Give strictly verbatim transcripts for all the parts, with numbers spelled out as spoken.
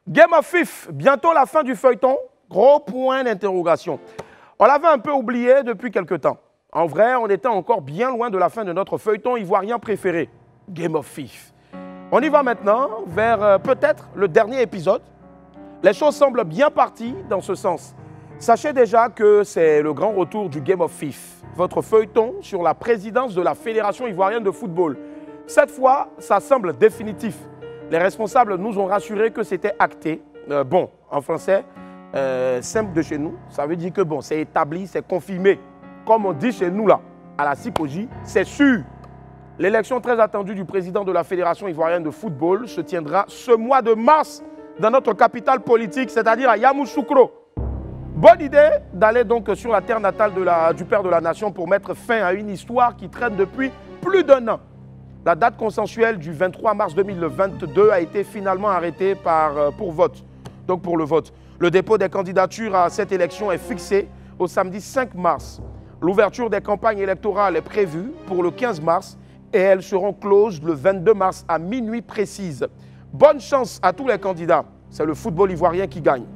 Game of Fif, bientôt la fin du feuilleton. Gros point d'interrogation. On l'avait un peu oublié depuis quelque temps. En vrai, on était encore bien loin de la fin de notre feuilleton ivoirien préféré, Game of Fif. On y va maintenant vers euh, peut-être le dernier épisode. Les choses semblent bien parties dans ce sens. Sachez déjà que c'est le grand retour du Game of Fif, votre feuilleton sur la présidence de la Fédération ivoirienne de football. Cette fois, ça semble définitif. Les responsables nous ont rassuré que c'était acté. Euh, bon, en français, euh, simple de chez nous, ça veut dire que bon, c'est établi, c'est confirmé. Comme on dit chez nous là, à la Cipoji, c'est sûr. L'élection très attendue du président de la Fédération ivoirienne de football se tiendra ce mois de mars dans notre capitale politique, c'est-à-dire à Yamoussoukro. Bonne idée d'aller donc sur la terre natale de la, du père de la nation pour mettre fin à une histoire qui traîne depuis plus d'un an. La date consensuelle du vingt-trois mars deux mille vingt-deux a été finalement arrêtée par, pour vote, donc pour le vote. Le dépôt des candidatures à cette élection est fixé au samedi cinq mars. L'ouverture des campagnes électorales est prévue pour le quinze mars et elles seront closes le vingt-deux mars à minuit précise. Bonne chance à tous les candidats. C'est le football ivoirien qui gagne.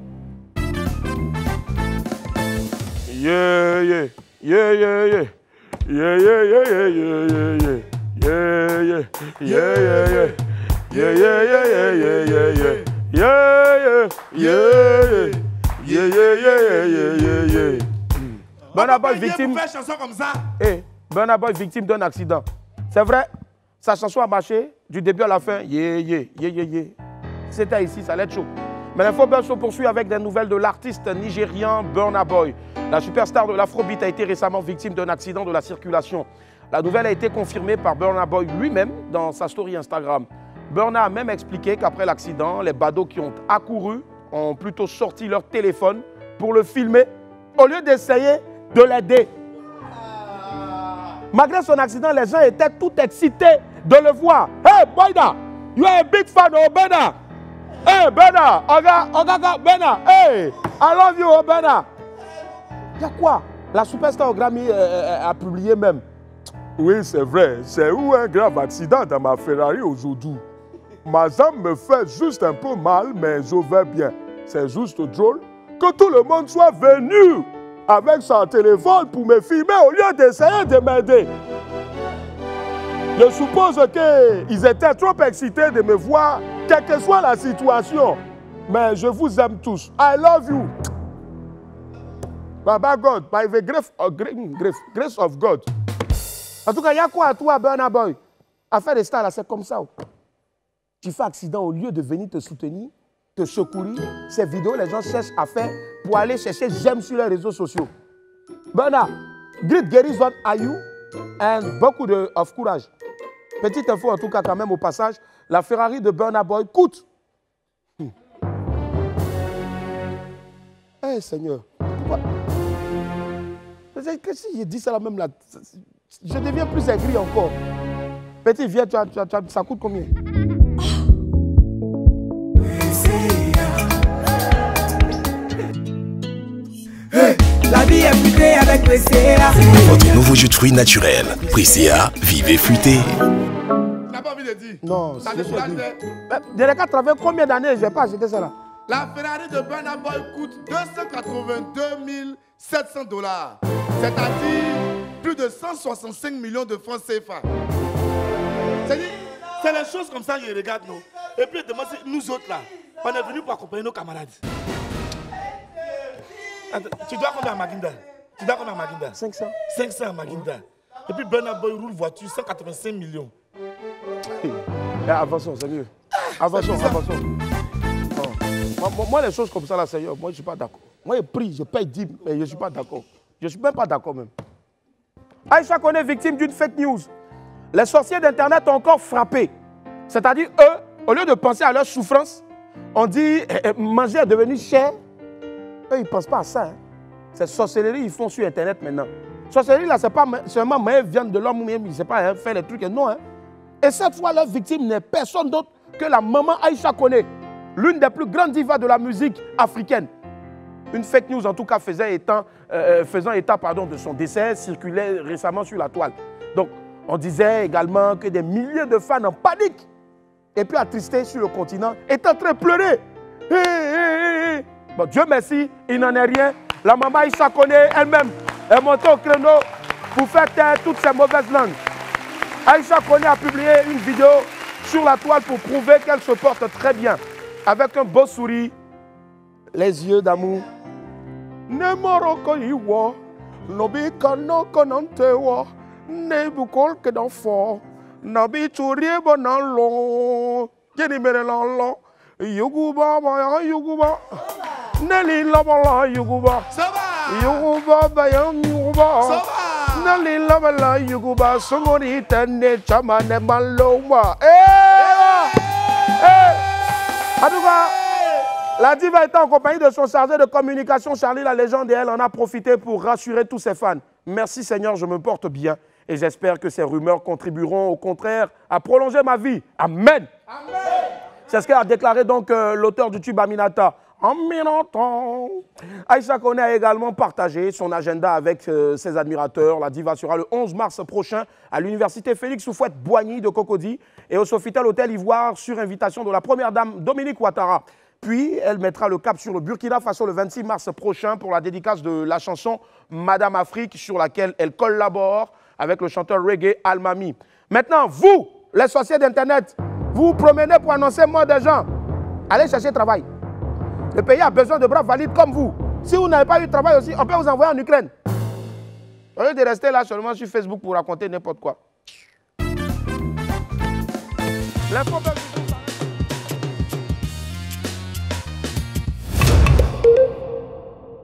Yeah, yeah, yeah, yeah, yeah, yeah, yeah, yeah, yeah, yeah, yeah. Yeah, yeah, yeah, yeah, yeah, yeah, yeah, yeah, yeah, yeah, yeah, yeah, yeah, yeah, yeah, yeah, yeah, yeah. Burna Boy victime. Eh, Burna Boy victime d'un accident. C'est vrai, sa chanson a marché du début à la fin. Yeah, yeah, yeah, yeah, yeah. C'était ici, ça allait être chaud. Mais l'info buzz se poursuit avec des nouvelles de l'artiste nigérian Burna Boy. La superstar de l'Afrobeat a été récemment victime d'un accident de la circulation. La nouvelle a été confirmée par Burna Boy lui-même dans sa story Instagram. Burna a même expliqué qu'après l'accident, les badauds qui ont accouru ont plutôt sorti leur téléphone pour le filmer au lieu d'essayer de l'aider. Malgré son accident, les gens étaient tout excités de le voir. Hey, Boyda, you are a big fan of Burna. Hey, Burna, Oga, Oga, Burna, hey, I love you, Burna. Il y a quoi? La superstar au Grammy euh, a publié même. Oui, c'est vrai. C'est eu un grave accident dans ma Ferrari aujourd'hui. Ma jambe me fait juste un peu mal, mais je vais bien. C'est juste drôle que tout le monde soit venu avec son téléphone pour me filmer au lieu d'essayer de m'aider. Je suppose qu'ils étaient trop excités de me voir, quelle que soit la situation. Mais je vous aime tous. I love you. Baba God, by the grace of, grace of God. En tout cas, il y a quoi à toi, Burna Boy? Affaire des stars, là, c'est comme ça. Tu fais accident au lieu de venir te soutenir, te secourir. Ces vidéos, les gens cherchent à faire pour aller chercher j'aime sur les réseaux sociaux. Burna, great Gary, what are you? And beaucoup de of courage. Petite info en tout cas quand même au passage, la Ferrari de Burna Boy coûte. Eh hmm. hey, Seigneur, pourquoi? Qu'est-ce que j'ai dit ça là même là? Je deviens plus aigri encore. Petit, viens, tu as, tu as, tu as, ça coûte combien? Hey, la vie est fruitée avec Presea. Votre nouveau jus de fruits naturel. Presea, vivez fruité. Tu n'as pas envie de dire? Non, ça décourage. De les quatre avec combien d'années je n'ai pas acheté ça là? La Ferrari de Burna Boy coûte deux cent quatre-vingt-deux mille sept cents dollars. C'est-à-dire plus de cent soixante-cinq millions de francs C F A. C'est les choses comme ça que je regarde, nous. Et puis, nous autres, là, on est venus pour accompagner nos camarades. Attends, tu dois combien à Maginda? Tu dois combien à Maginda? cinq cents. cinq cents à Maginda. Et puis, Burna Boy roule voiture, cent quatre-vingt-cinq millions. Eh, avançons, c'est mieux. Avançons, avançons. Moi, moi, moi, les choses comme ça, là, Seigneur, moi, je ne suis pas d'accord. Moi, je prie, je paye dix, mais je ne suis pas d'accord. Je ne suis même pas d'accord, même. Aïcha Koné, victime d'une fake news. Les sorciers d'Internet ont encore frappé. C'est-à-dire, eux, au lieu de penser à leur souffrance, on dit eh, manger est devenu cher. Eux, ils ne pensent pas à ça. Hein. C'est sorcellerie, ils font sur Internet maintenant. Sorcellerie, là, ce n'est pas seulement manger viande de l'homme, ils ne savent pas hein, faire les trucs. Non. Hein. Et cette fois, leur victime n'est personne d'autre que la maman Aïcha Koné, l'une des plus grandes divas de la musique africaine. Une fake news, en tout cas, faisait état, euh, faisant état pardon, de son décès, circulait récemment sur la toile. Donc, on disait également que des milliers de fans en panique et puis attristés sur le continent étaient en train de pleurer Hé, hé, hé. Bon, Dieu merci, il n'en est rien. La maman Aïcha connaît elle-même. Elle est montée au créneau pour faire taire toutes ces mauvaises langues. Aïcha Koné a publié une vidéo sur la toile pour prouver qu'elle se porte très bien. Avec un beau sourire, les yeux d'amour. Ne moroko iwo, nobi kano konante wo, ne bukol ke d'enfant, nabi churie bonalon, kini mere lalo, yuguba ba yuguba, neli labala yuguba, yuguba ba yuguba, neli labala yuguba, songoni tene chamane maloma. Eh, eh, en tout cas. La diva était en compagnie de son chargé de communication, Charlie la légende, et elle en a profité pour rassurer tous ses fans. Merci Seigneur, je me porte bien et j'espère que ces rumeurs contribueront au contraire à prolonger ma vie. Amen. Amen. C'est ce qu'a déclaré donc euh, l'auteur du tube Aminata. Aminata. Aïcha Koné a également partagé son agenda avec euh, ses admirateurs. La diva sera le onze mars prochain à l'université Félix Houphouët-Boigny de Cocody et au Sofitel Hôtel Ivoire sur invitation de la première dame Dominique Ouattara. Puis, elle mettra le cap sur le Burkina Faso le vingt-six mars prochain pour la dédicace de la chanson Madame Afrique, sur laquelle elle collabore avec le chanteur reggae Almami. Maintenant, vous, les sorciers d'Internet, vous vous promenez pour annoncer mort des gens. Allez chercher travail. Le pays a besoin de bras valides comme vous. Si vous n'avez pas eu de travail aussi, on peut vous envoyer en Ukraine. Au lieu de rester là seulement sur Facebook pour raconter n'importe quoi. L'info